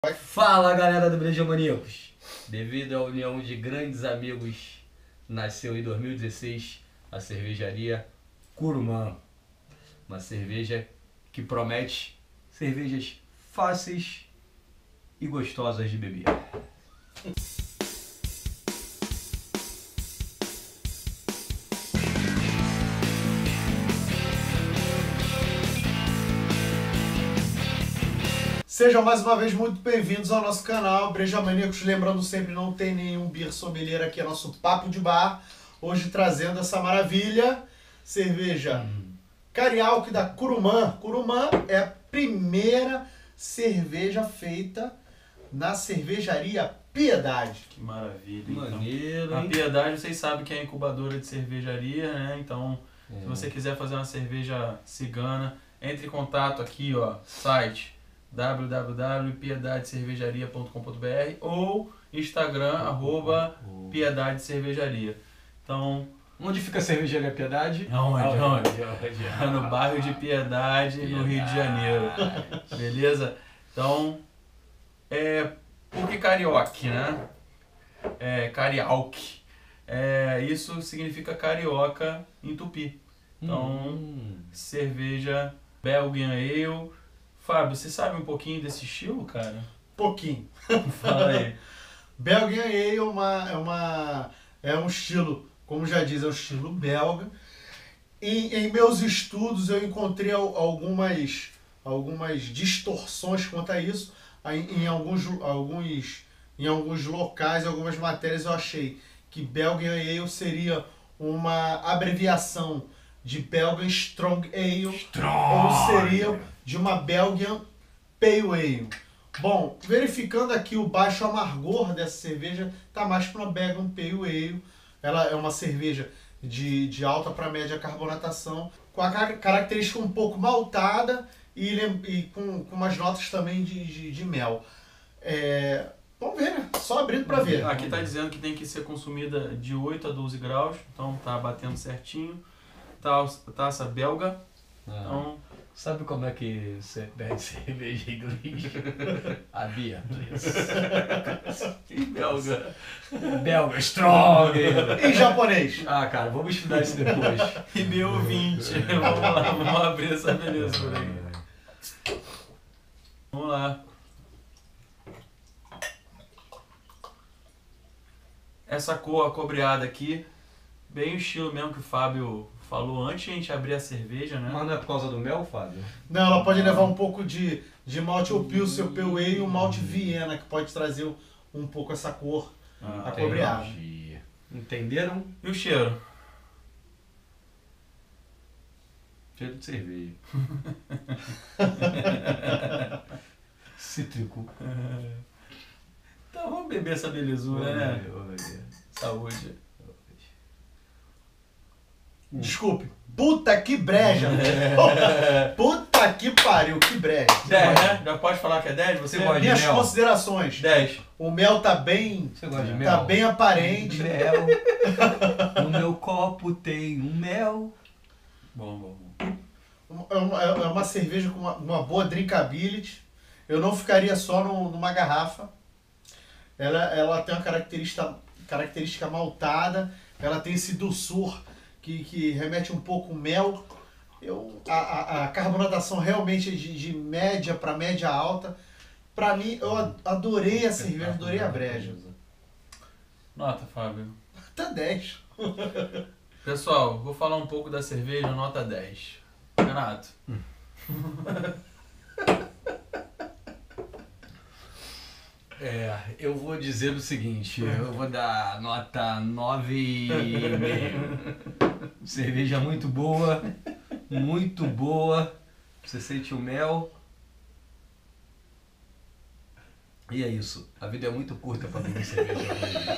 Fala, galera do Breja Maníacos! Devido à união de grandes amigos, nasceu em 2016 a cervejaria Curumã. Uma cerveja que promete cervejas fáceis e gostosas de beber. Sejam mais uma vez muito bem-vindos ao nosso canal Breja Maníacos. Lembrando sempre, não tem nenhum beer sommelier aqui, é nosso papo de bar. Hoje trazendo essa maravilha, cerveja Carialk da Curumã. Curumã é a primeira cerveja feita na cervejaria Piedade. Que maravilha. Então, Maneiro, a hein? Piedade, vocês sabem que é a incubadora de cervejaria, né? Então, se você quiser fazer uma cerveja cigana, entre em contato aqui, ó, site www.piedadecervejaria.com.br ou Instagram, @Piedade Cervejaria. Então, Onde fica a cervejaria Piedade? Onde? É no bairro de Piedade, no Rio de Janeiro. Beleza? Então, por que Carioca, né? Carialk. Isso significa carioca em tupi. Então, cerveja Belgian Ale. Fábio, você sabe um pouquinho desse estilo, cara? Pouquinho. Fala aí. Belgian Ale é um estilo, como já diz, é um estilo belga. E em meus estudos eu encontrei algumas distorções quanto a isso. Em alguns locais, algumas matérias eu achei que Belgian Ale seria uma abreviação de Belgian Strong Ale, ou seria de uma Belgian Pale Ale. Bom, verificando aqui o baixo amargor dessa cerveja, tá mais para uma Belgian Pale Ale. Ela é uma cerveja de alta para média carbonatação, com a característica um pouco maltada e com umas notas também de mel. Vamos ver, né? Só abrindo para ver. Aqui tá dizendo que tem que ser consumida de 8 a 12 graus, então tá batendo certinho. Taça belga. Então, Sabe como é que você pede cerveja em inglês? A Beatriz. e belga. Belga Strong. Em japonês. Ah, cara, vamos estudar isso depois. E meu ouvinte. Vamos lá, vamos abrir essa belezura aí. Vamos lá. Essa cor acobreada aqui, bem o estilo mesmo que o Fábio falou antes de a gente abrir a cerveja, né? Mas não é por causa do mel, Fábio? Não, ela pode levar um pouco de malte ou Pilsen, Pale Ale e um malte Viena, que pode trazer um pouco essa cor acobreada. Entenderam? E o cheiro? Cheiro de cerveja. Cítrico. Então vamos beber essa belezura, né? Saúde. Desculpe. Puta que breja! Puta que pariu, que breja! 10, né? Já pode falar que é 10? Você gosta de Minhas mel? considerações. 10. O mel tá bem. Você gosta de Tá mel? bem aparente. Mel. No meu copo tem um mel. Bom. É uma cerveja com uma boa drinkability. Eu não ficaria só numa garrafa. Ela tem uma característica maltada. Ela tem esse doçor que remete um pouco ao mel. A carbonatação realmente é de média para média alta. Para mim, eu adorei a cerveja, adorei a breja. Nota, Fábio. Até 10. Pessoal, vou falar um pouco da cerveja, nota 10. Renato. Eu vou dizer o seguinte, eu vou dar nota 9,5. Cerveja muito boa. Você sente o mel. E é isso. A vida é muito curta pra beber cerveja ruim.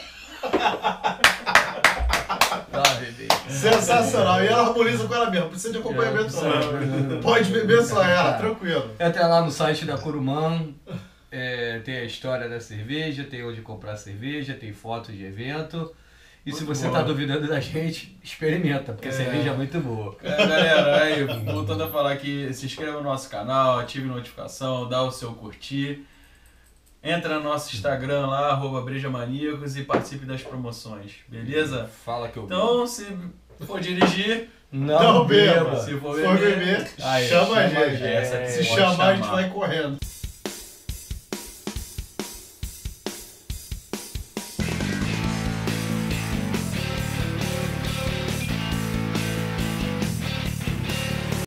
Sensacional. E ela harmoniza com ela mesma. Precisa de acompanhamento não. Pode beber só ela, tranquilo. Entra lá no site da Curumã. Tem a história da cerveja, tem onde comprar cerveja, tem fotos de evento. E se você tá duvidando da gente, experimenta, porque a cerveja é muito boa. Galera, aí, voltando a falar aqui, se inscreva no nosso canal, ative a notificação, dá o seu curtir. Entra no nosso Instagram lá, @brejamaníacos, e participe das promoções, beleza? Fala que eu Então, se for dirigir, Não beba. se for Se for beber, beber, aí, chama a gente. essa aqui Se pode chamar, a gente vai correndo.